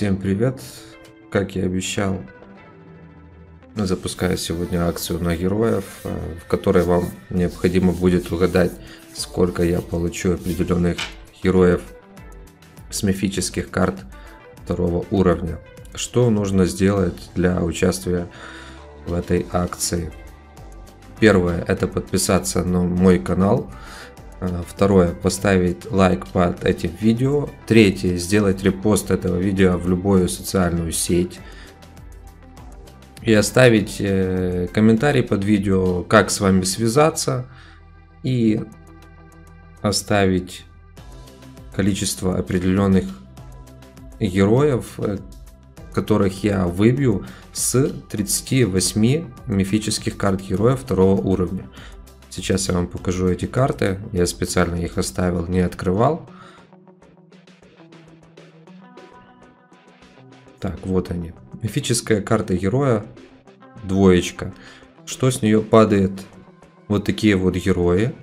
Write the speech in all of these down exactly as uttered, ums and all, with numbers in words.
Всем привет! Как я обещал, запускаю сегодня акцию на героев, в которой вам необходимо будет угадать, сколько я получу определенных героев с мифических карт второго уровня. Что нужно сделать для участия в этой акции? Первое — это подписаться на мой канал. Второе — поставить лайк под этим видео. Третье — сделать репост этого видео в любую социальную сеть. И оставить комментарий под видео, как с вами связаться. И оставить количество определенных героев, которых я выбью с тридцати восьми мифических карт героев второго уровня. Сейчас я вам покажу эти карты. Я специально их оставил, не открывал. Так, вот они. Мифическая карта героя, двоечка. Что с нее падает? Вот такие вот герои.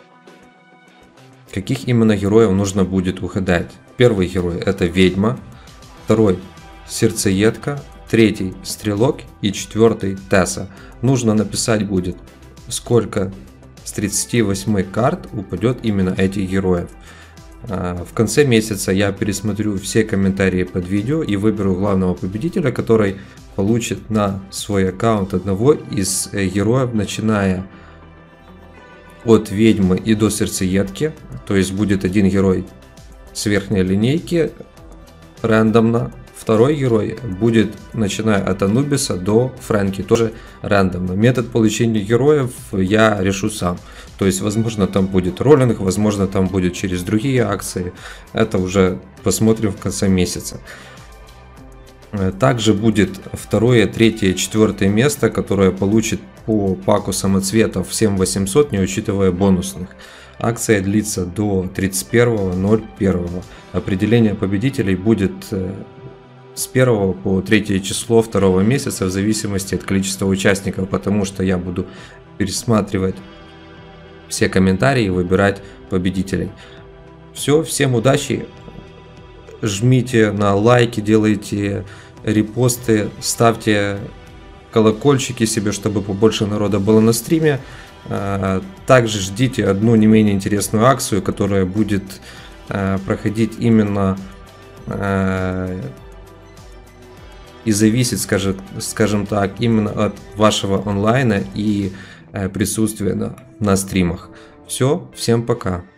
Каких именно героев нужно будет угадать? Первый герой — это ведьма. Второй — сердцеедка. Третий — стрелок. И четвертый — Тесса. Нужно написать будет, сколько с тридцати восьми карт упадет именно этих героев. В конце месяца я пересмотрю все комментарии под видео и выберу главного победителя, который получит на свой аккаунт одного из героев, начиная от ведьмы и до сердцеедки. То есть будет один герой с верхней линейки рандомно. Второй герой будет, начиная от Анубиса до Фрэнки, тоже рандомно. Метод получения героев я решу сам. То есть, возможно, там будет роллинг, возможно, там будет через другие акции. Это уже посмотрим в конце месяца. Также будет второе, третье, четвертое место, которое получит по паку самоцветов семь восемьсот, не учитывая бонусных. Акция длится до тридцать первого ноль первого. Определение победителей будет с первого по третье число второго месяца в зависимости от количества участников, потому что я буду пересматривать все комментарии и выбирать победителей. Все, всем удачи, жмите на лайки, делайте репосты, ставьте колокольчики себе, чтобы побольше народа было на стриме. Также ждите одну не менее интересную акцию, которая будет проходить именно и зависит, скажем, скажем так, именно от вашего онлайна и присутствия на, на стримах. Все, всем пока.